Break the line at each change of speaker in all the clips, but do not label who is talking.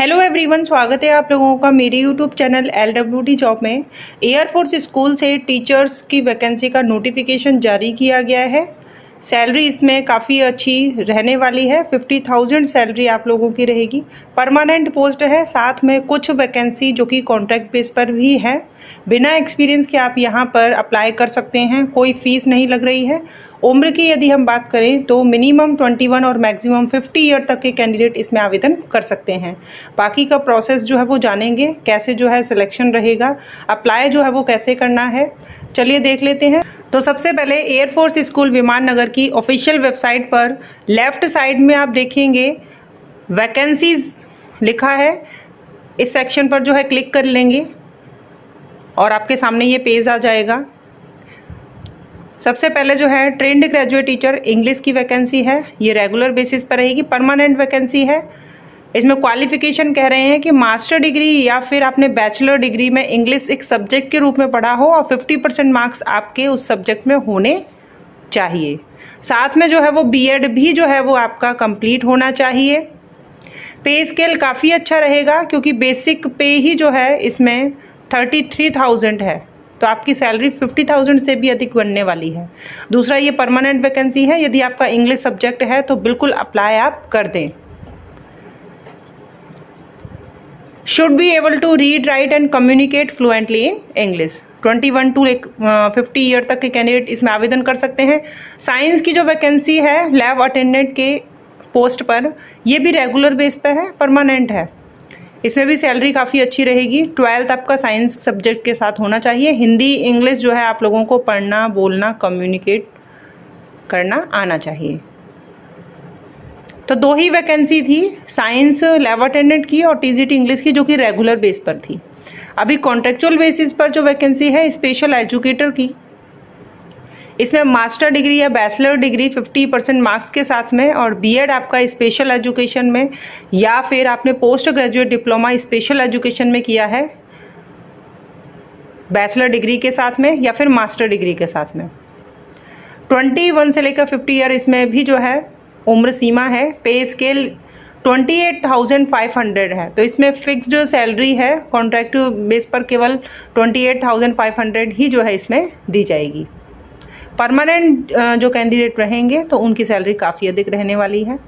Hello everyone, स्वागत है आप लोगों का मेरे यूट्यूब चैनल LWD जॉब में। एयरफोर्स स्कूल से टीचर्स की वैकेंसी का नोटिफिकेशन जारी किया गया है। सैलरी इसमें काफ़ी अच्छी रहने वाली है। 50,000 सैलरी आप लोगों की रहेगी। परमानेंट पोस्ट है, साथ में कुछ वैकेंसी जो कि कॉन्ट्रैक्ट बेस पर भी है। बिना एक्सपीरियंस के आप यहाँ पर अप्लाई कर सकते हैं, कोई फीस नहीं लग रही है। उम्र की यदि हम बात करें तो मिनिमम 21 और मैक्सिमम 50 ईयर तक के कैंडिडेट इसमें आवेदन कर सकते हैं। बाकी का प्रोसेस जो है वो जानेंगे, कैसे जो है सिलेक्शन रहेगा, अप्लाई जो है वो कैसे करना है, चलिए देख लेते हैं। तो सबसे पहले एयरफोर्स स्कूल विमान नगर की ऑफिशियल वेबसाइट पर लेफ्ट साइड में आप देखेंगे वैकेंसीज लिखा है। इस सेक्शन पर जो है क्लिक कर लेंगे और आपके सामने ये पेज आ जाएगा। सबसे पहले जो है ट्रेंड ग्रेजुएट टीचर इंग्लिश की वैकेंसी है, ये रेगुलर बेसिस पर रहेगी, परमानेंट वैकेंसी है। इसमें क्वालिफिकेशन कह रहे हैं कि मास्टर डिग्री या फिर आपने बैचलर डिग्री में इंग्लिश एक सब्जेक्ट के रूप में पढ़ा हो और 50% मार्क्स आपके उस सब्जेक्ट में होने चाहिए। साथ में जो है वो बीएड भी जो है वो आपका कंप्लीट होना चाहिए। पे स्केल काफ़ी अच्छा रहेगा क्योंकि बेसिक पे ही जो है इसमें 33,000 है, तो आपकी सैलरी 50,000 से भी अधिक बनने वाली है। दूसरा, ये परमानेंट वैकेंसी है। यदि आपका इंग्लिश सब्जेक्ट है तो बिल्कुल अप्लाई आप कर दें। Should be able to read, write and communicate fluently in English. 21 to 50 year तक के कैंडिडेट इसमें आवेदन कर सकते हैं। साइंस की जो वैकेंसी है लैब अटेंडेंट के पोस्ट पर, यह भी रेगुलर बेस पर है, परमानेंट है। इसमें भी सैलरी काफ़ी अच्छी रहेगी। 12th आपका साइंस सब्जेक्ट के साथ होना चाहिए। हिंदी इंग्लिश जो है आप लोगों को पढ़ना, बोलना, कम्युनिकेट करना आना चाहिए। तो 2 ही वैकेंसी थी, साइंस लैब अटेंडेंट की और टीजीटी इंग्लिश की, जो कि रेगुलर बेस पर थी। अभी कॉन्ट्रेक्चुअल बेसिस पर जो वैकेंसी है स्पेशल एजुकेटर की, इसमें मास्टर डिग्री या बैचलर डिग्री 50% मार्क्स के साथ में और बीएड आपका स्पेशल एजुकेशन में या फिर आपने post graduate diploma special education में किया है बैचलर डिग्री के साथ में या फिर मास्टर डिग्री के साथ में। 21 से लेकर 50 ईयर इसमें भी जो है उम्र सीमा है। पे स्केल 28,500 है, तो इसमें फिक्स्ड जो सैलरी है कॉन्ट्रैक्ट बेस पर केवल 28,500 ही जो है इसमें दी जाएगी। परमानेंट जो कैंडिडेट रहेंगे तो उनकी सैलरी काफ़ी अधिक रहने वाली है।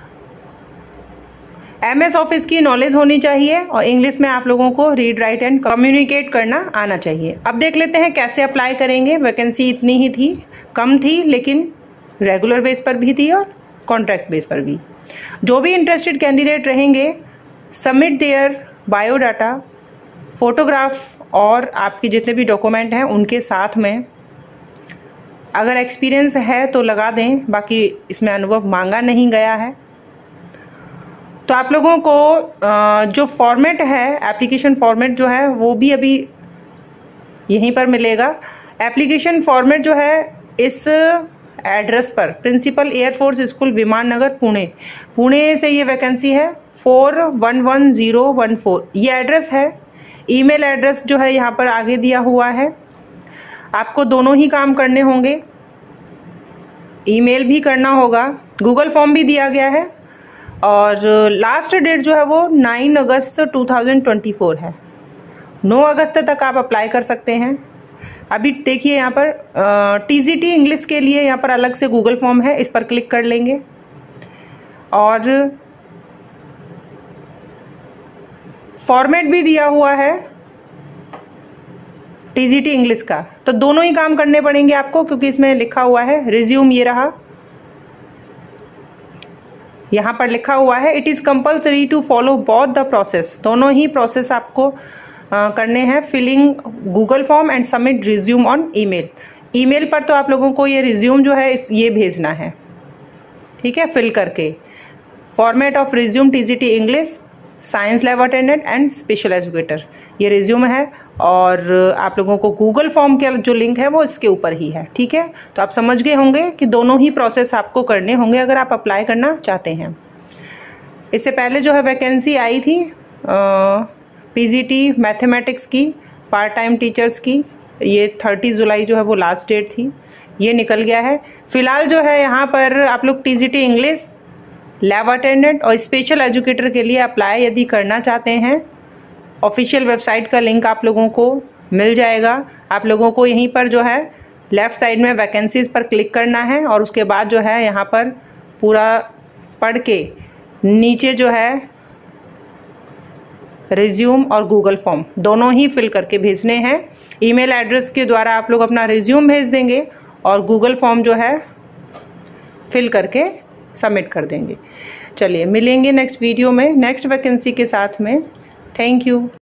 MS ऑफिस की नॉलेज होनी चाहिए और इंग्लिश में आप लोगों को रीड, राइट एंड कम्युनिकेट करना आना चाहिए। अब देख लेते हैं कैसे अप्लाई करेंगे। वैकेंसी इतनी ही थी, कम थी, लेकिन रेगुलर बेस पर भी थी और कॉन्ट्रैक्ट बेस पर भी। जो भी इंटरेस्टेड कैंडिडेट रहेंगे, सबमिट देयर बायोडाटा, फोटोग्राफ और आपके जितने भी डॉक्यूमेंट हैं उनके साथ में। अगर एक्सपीरियंस है तो लगा दें, बाकी इसमें अनुभव मांगा नहीं गया है। तो आप लोगों को जो फॉर्मेट है, एप्लीकेशन फॉर्मेट जो है वो भी अभी यहीं पर मिलेगा। एप्लीकेशन फॉर्मेट जो है इस एड्रेस पर, principal air force school Viman Nagar Pune से ये वैकेंसी है 411014, ये एड्रेस है। ईमेल एड्रेस जो है यहाँ पर आगे दिया हुआ है। आपको दोनों ही काम करने होंगे, ईमेल भी करना होगा, गूगल फॉर्म भी दिया गया है और लास्ट डेट जो है वो 9 अगस्त 2024 है। 9 अगस्त तक आप अप्लाई कर सकते हैं। अभी देखिए यहाँ पर टीजीटी इंग्लिश के लिए यहाँ पर अलग से गूगल फॉर्म है, इस पर क्लिक कर लेंगे और फॉर्मेट भी दिया हुआ है टीजीटी इंग्लिश का। तो दोनों ही काम करने पड़ेंगे आपको, क्योंकि इसमें लिखा हुआ है रिज्यूम, ये रहा, यहाँ पर लिखा हुआ है it is compulsory to follow both the process. दोनों ही प्रोसेस आपको करने हैं, filling Google form and submit resume on email. Email पर तो आप लोगों को ये रिज्यूम जो है ये भेजना है, ठीक है, फिल करके। Format of resume TGT English, science lab attendant and special educator, ये रिज्यूम है और आप लोगों को गूगल फॉर्म के जो लिंक है वो इसके ऊपर ही है, ठीक है। तो आप समझ गए होंगे कि दोनों ही प्रोसेस आपको करने होंगे अगर आप अप्लाई करना चाहते हैं। इससे पहले जो है वैकेंसी आई थी पीजीटी मैथमेटिक्स की, पार्ट टाइम टीचर्स की, ये 30 जुलाई जो है वो लास्ट डेट थी, ये निकल गया है। फिलहाल जो है यहाँ पर आप लोग टीजीटी इंग्लिश लैब अटेंडेंट और स्पेशल एजुकेटर के लिए अप्लाई यदि करना चाहते हैं, ऑफिशियल वेबसाइट का लिंक आप लोगों को मिल जाएगा। आप लोगों को यहीं पर जो है लेफ़्ट साइड में वैकेंसीज़ पर क्लिक करना है और उसके बाद जो है यहाँ पर पूरा पढ़ के नीचे जो है रिज्यूम और गूगल फॉर्म दोनों ही फिल करके भेजने हैं। ईमेल एड्रेस के द्वारा आप लोग अपना रिज्यूम भेज देंगे और गूगल फॉर्म जो है फिल करके सबमिट कर देंगे। चलिए मिलेंगे नेक्स्ट वीडियो में नेक्स्ट वैकेंसी के साथ में। Thank you.